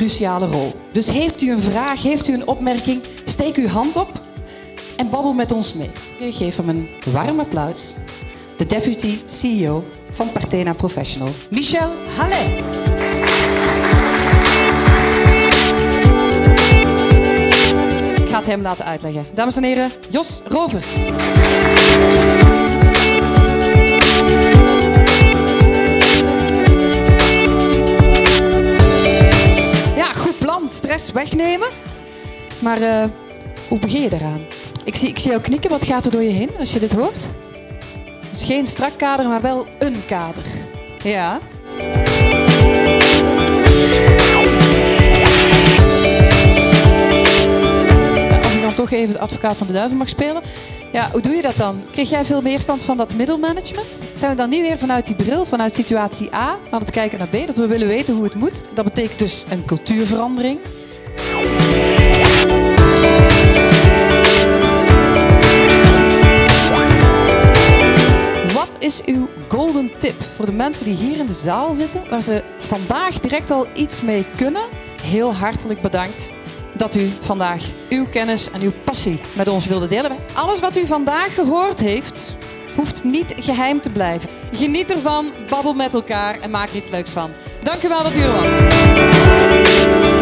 cruciale rol. Dus heeft u een vraag, heeft u een opmerking, steek uw hand op en babbel met ons mee. Geef hem een warm applaus. De Deputy CEO van Partena Professional, Michel Hallet. Ik ga het hem laten uitleggen. Dames en heren, Jos Rovers. Ja, goed plan. Stress wegnemen. Maar hoe begin je daaraan? Ik zie jou knikken. Wat gaat er door je heen als je dit hoort? Het is geen strak kader, maar wel een kader. Ja. Als ik dan toch even de advocaat van de duivel mag spelen. Ja, hoe doe je dat dan? Kreeg jij veel weerstand van dat middelmanagement? Zijn we dan niet weer vanuit die bril, vanuit situatie A, aan het kijken naar B, dat we willen weten hoe het moet? Dat betekent dus een cultuurverandering. Wat is uw golden tip voor de mensen die hier in de zaal zitten, waar ze vandaag direct al iets mee kunnen? Heel hartelijk bedankt dat u vandaag uw kennis en uw passie met ons wilde delen. Alles wat u vandaag gehoord heeft, hoeft niet geheim te blijven. Geniet ervan, babbel met elkaar en maak er iets leuks van. Dank u wel dat u er was.